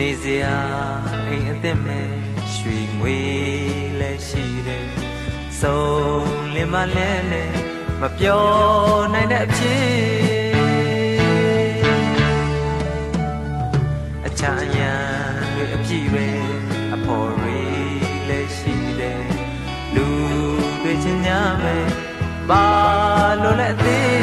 နေစရာအိမ်အသစ်မဲ့ရွှေငွေလည်းရှိတယ်စုံလင်းမလဲနဲ့မပြောနိုင်တဲ့အဖြစ်အချမ်းရံတွေအပြည့်ပဲအဖော်တွေလည်းရှိတယ်လူတွေချင်းညာမဲ့ဘာလို့လဲအသေး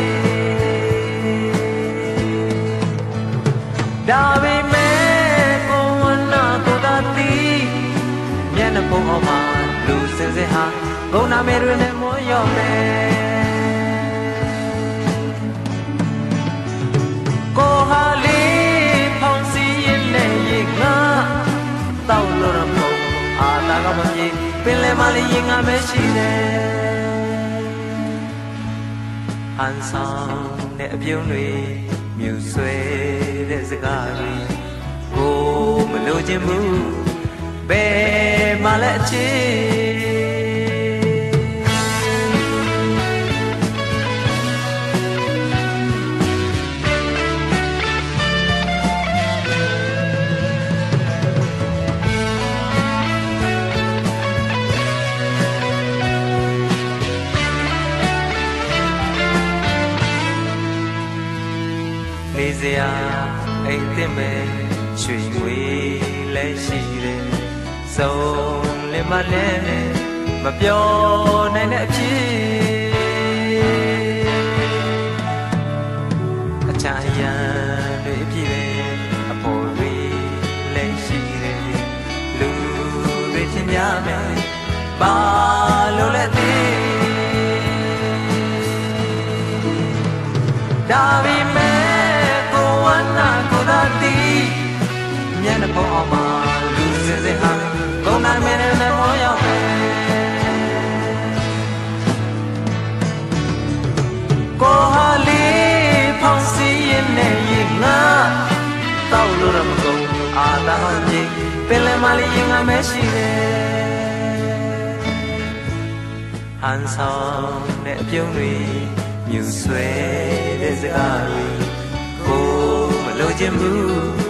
ဒါပေမဲ့ကိုဝနာကိုသာတီးမျက်နှာပုံအောင်မှာလူစင်စစ်ဟာဂုဏနာမေတွေနဲ့မွန်းရော်မယ်ကိုဟာလေးဖောင်းစီရင်နဲ့ရေငါတောက်လို့ရမို့အာသာကမပြေပင်လယ်မလေးရင်ငါပဲရှိတယ်ဟန်ဆောင်တဲ့အပြုံးတွေမြူဆွဲတဲ့စကားတွေကိုမလို့ခြင်းဘူးဘယ်မှလည်းအချစ်နေစရာအိမ်သစ်မဲ့ရွှေငွေလည်းရှိတယ်စုံလင်းမလဲမပြောနိုင်တဲ့အဖြစ်အချမ်းရံတွေအပြည့်ပဲအပေါ်တွေလည်းရှိတယ်လူတွေချင်းများမယ်ဘာလို့လဲသိဒါပေမဲ့မျက်နှာပေါ်အောင်မှာလူစင်စစ်ဟာဂုဏနာမေနဲ့မောရောက်တယ်ကိုဟာလေးဖောင်းစီရင်နဲ့ရေငါတောက်လို့ရမကုန်အာသာဟောင်းကြီးပင်လယ်မလေးရင်ငါမရှိတယ်ဟန်ဆောင်တဲ့အပြုံးတွေမြူဆွဲတဲ့စကားတွေကိုမလို့ခြင်းဘူး